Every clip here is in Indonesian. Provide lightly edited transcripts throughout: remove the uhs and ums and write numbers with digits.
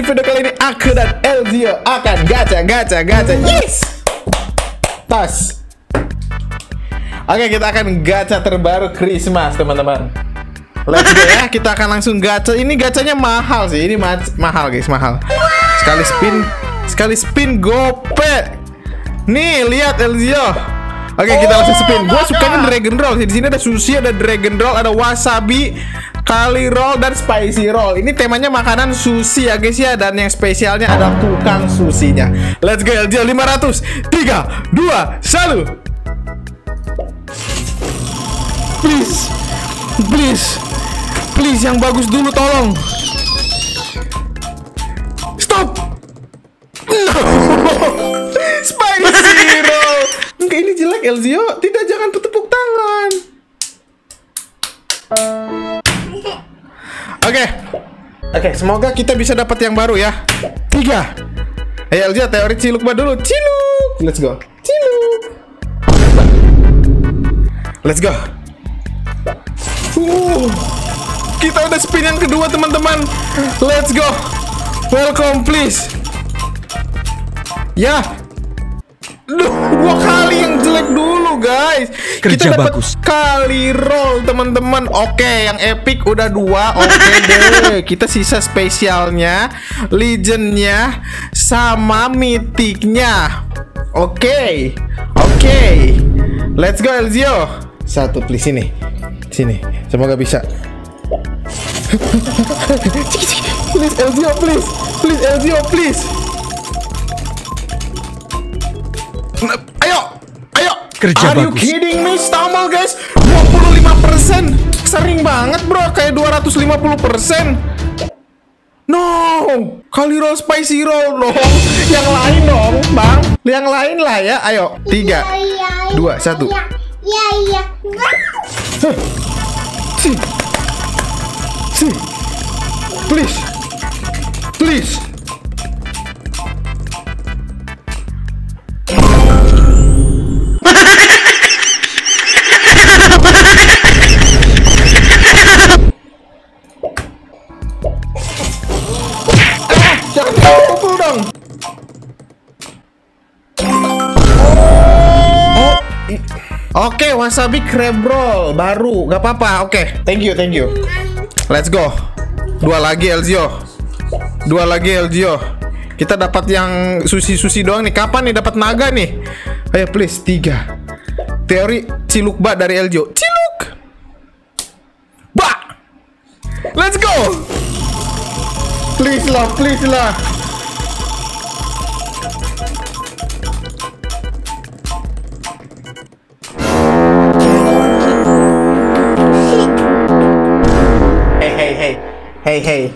video kali ini aku dan Elzio akan gacha. Yes! Tas. Oke, kita akan gacha terbaru Christmas, teman-teman. Let's go ya, kita akan langsung gacha. Ini gacanya mahal sih, ini mahal guys, mahal. Sekali spin gope. Nih, lihat Elzio. Oke, kita langsung spin. Gua sukanya dragon roll. Di sini ada sushi, ada dragon roll, ada wasabi, kali roll, dan spicy roll. Ini temanya makanan sushi ya guys ya. Dan yang spesialnya adalah tukang susinya. Let's go Elzio, 500. 3, 2, 1. Please yang bagus dulu tolong. Stop. No. Spicy roll. Enggak, ini jelek Elzio. Tidak, jangan tepuk tangan. Oke, semoga kita bisa dapat yang baru ya. 3. Ayo Elzio, teori ciluk dulu. Ciluk. Let's go. Ciluk. Let's go. Kita udah spin yang kedua teman-teman. Let's go. Welcome please. Ya. Dua kali yang jelek dulu guys. Kerja kita dapat bagus. Kali roll teman-teman. Oke, yang epic udah 2. Oke deh. Kita sisa spesialnya, legendnya, sama mythicnya. Oke. Let's go Elzio. 1 please, sini. Semoga bisa. Please Elzio, please. Ayo. Kerja Are you bagus. kidding me? Stumble guys, 25%. Sering banget bro, kayak 250%. No, kali roll spicy roll dong. Yang lain dong, bang. Yang lain lah ya. Ayo, 3, 2, 1. Iya. Si. Please. Jangan kumpul dong. Oke, wasabi crab roll baru, gak apa-apa. Oke, thank you. Let's go. 2 lagi Elzio. Kita dapat yang sushi doang nih. Kapan nih dapat naga nih? Ayo please, 3. Teori ciluk dari Elzio. Ciluk. Let's go. Please lah. Hey.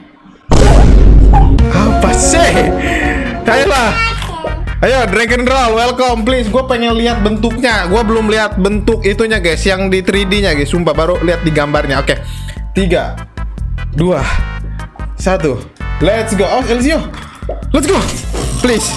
Apa sih? Ayo dragon roll, welcome please. Gue pengen lihat bentuknya. Gue belum lihat bentuk itunya guys, yang di 3D-nya guys. Sumpah baru lihat di gambarnya. Oke. 3, 2, 1. Let's go. Oh, Elzio. Let's go. Please.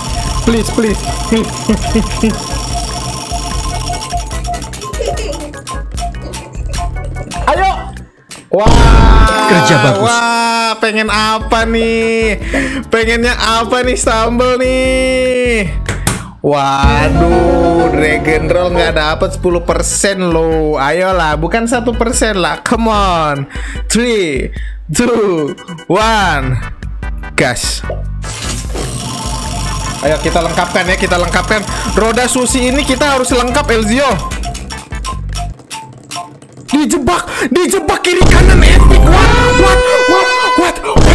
Ayo. Wah, kerja bagus. Wah, pengen apa nih? Pengennya apa nih Stumble nih? Waduh, dragon roll nggak dapat 10% loh. Ayolah, bukan 1% lah. Come on. 3, 2, 1. Gas. Ayo kita lengkapkan. Roda sushi ini kita harus lengkap Elzio. Dijebak kiri kanan epic. What?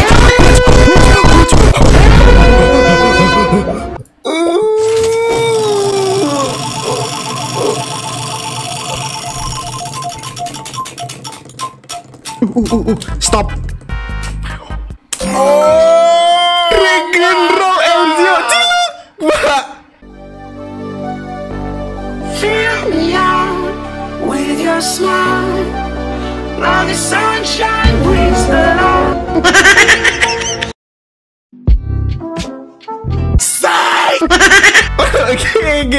Stop. Dragon roll Elzio. Fill me out with your smile. Now the sunshine brings the light. Oke.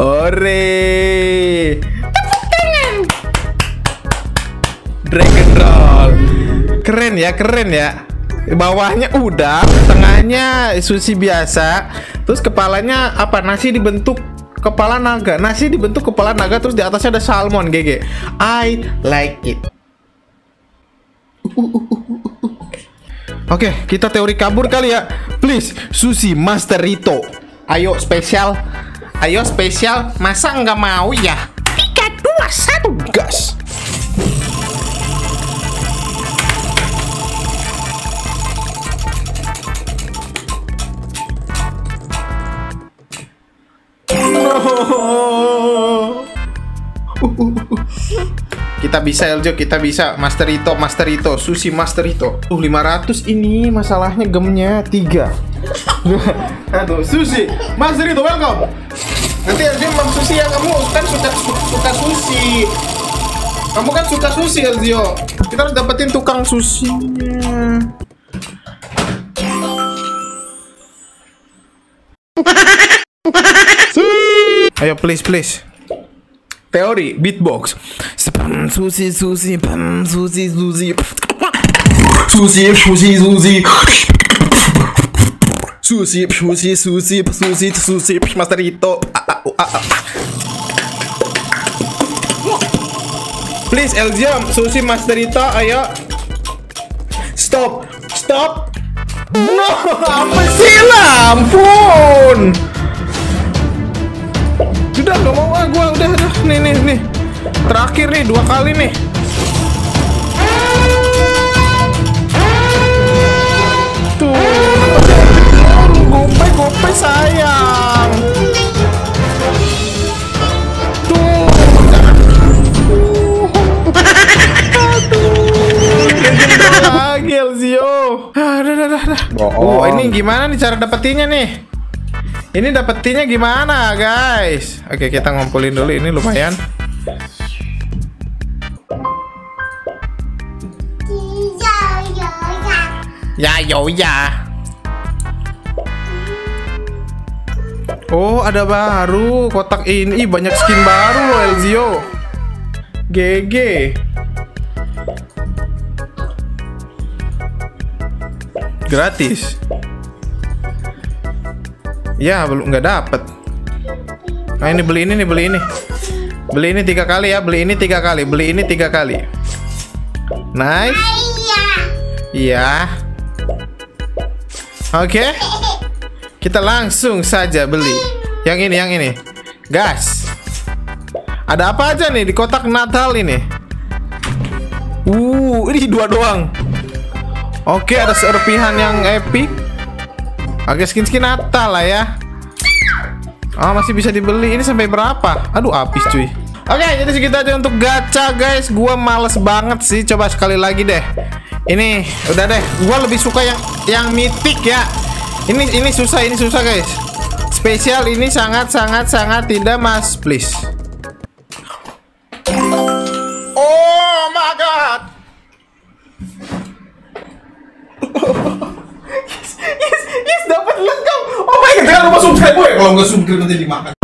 Ore. Tepuk tangan. Dragon roll. Keren ya. Bawahnya udang, tengahnya sushi biasa, terus kepalanya apa? Nasi dibentuk kepala naga. Nasi dibentuk kepala naga, terus di atasnya ada salmon. GG. I like it. Oke, kita teori kabur kali ya. Please, Sushi Master Rito. Ayo spesial. Ayo spesial. Masa nggak mau ya? 3, 2, 1, gas. Kita bisa Eljo, kita bisa. Master Rito, Sushi Master Rito. 500 ini masalahnya gemnya 3. Aduh, Sushi Master Rito, welcome. Nanti Eljo mam sushi ya, kamu kan suka sushi. Kamu kan suka sushi Eljo. Kita harus dapetin tukang sushinya. Ayo please. Teori beatbox. Sushi. Sushi Master Rito. Please Elzium, Sushi Master Rito, ayo. Stop. No, apa sih lah, ampun. Udah gak mau gua, udah. Nih. Terakhir nih, 2 kali nih. Tuh, gope sayang. Tuh. Aduh. Lagi Elzio. Udah. Ini gimana nih cara dapetinnya nih? Ini dapetinnya gimana guys? Oke, kita ngumpulin dulu, ini lumayan. Ya. Oh, ada baru kotak ini. Ih, banyak skin baru loh Elzio. GG. Gratis. Ya, belum nggak dapet. Nah, ini beli ini. Beli ini 3 kali ya, beli ini 3 kali. Nice. Iya. Oke. Kita langsung saja beli. Yang ini. Gas. Ada apa aja nih di kotak Natal ini? Ini 2 doang. Oke, ada serpihan yang epic. Oke, skin Natal lah ya. Oh, masih bisa dibeli. Ini sampai berapa? Aduh, habis cuy. Oke, jadi segitu aja untuk gacha guys. Gua males banget sih. Coba sekali lagi deh. Ini udah deh. Gua lebih suka yang mythic ya. Ini susah guys. Spesial ini sangat tidak mas, please. Oh my god. Yes, dapat lengkap. Oh my god, jangan lupa subscribe boy. Kalau nggak subscribe nanti dimakan.